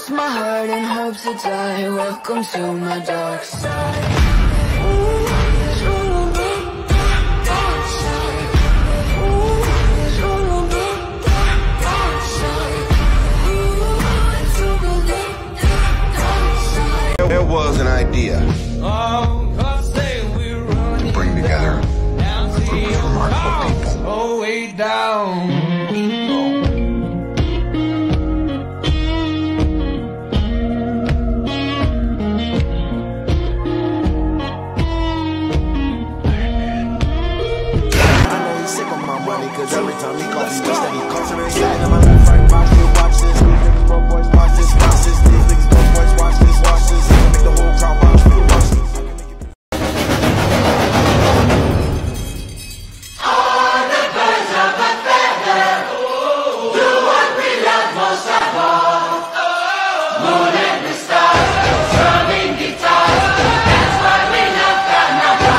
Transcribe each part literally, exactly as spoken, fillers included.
lost my heart in hopes to die. Welcome to my dark side. There was an idea to bring together a group of remarkable people. Way down. Cause every time he calls me, wish that he calls her inside of my left right pocket. Watch this, these niggas broke boys, watch this, watch this. These niggas broke boys, watch this, watch this. I can make the whole crowd watch me, watch this. All the birds of a feather do what we love most of all. Moon and the stars, strumming guitars, that's why we love Carnival.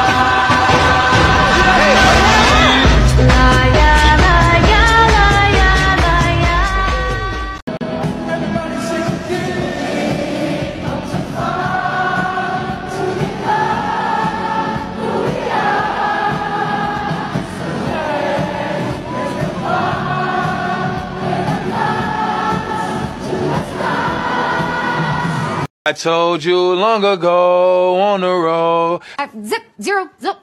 I told you long ago on the road. Uh, zip, zero, zip.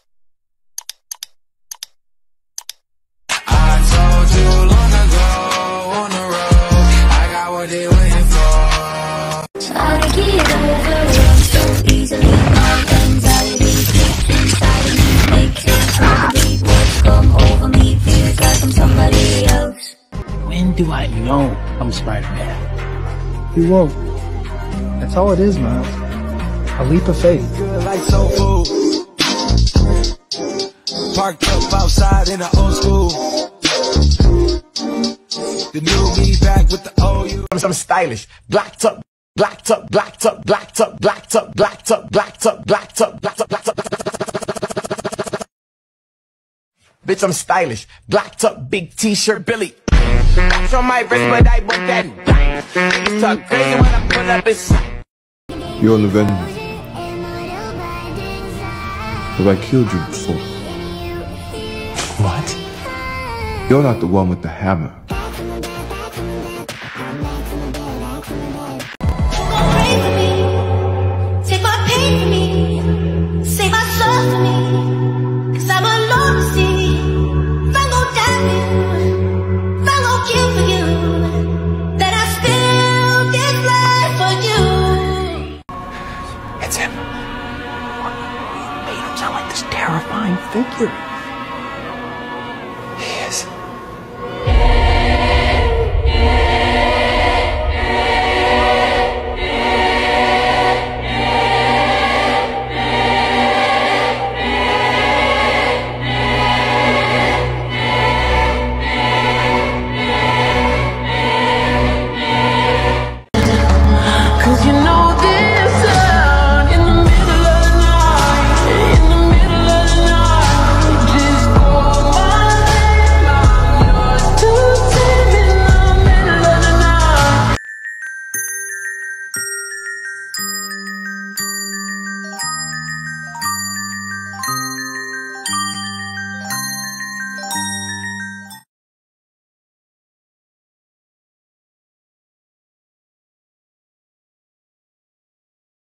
I told you long ago on the road. I got what they waiting for. Try to get over it so easily. My anxiety creeps inside of me, makes it hard to believe what's come over me. Feels like I'm somebody else. When do I know I'm Spider-Man? You won't. That's all it is, Miles. A leap of faith. Good like soul food. Parked up outside in the old school. The new me back with the old you. I'm stylish. Blacked up, blacked up, blacked up, blacked up, blacked up, blacked up, blacked up, blacked up, blacked up, blacked up. Bitch, I'm stylish. Blacked up, big t-shirt, Billy. That's on my wrist, but I want that bang. Niggas talk crazy when I pull up inside. You're an Avenger. Have I killed you before? What? You're not the one with the hammer. Pray for me, take my pain for me, save my soul for me. Cause I'm alone to see. If I go down you, if I go kill for you, then I still give life for you. It's him. What? You made him sound like this terrifying figure. He is.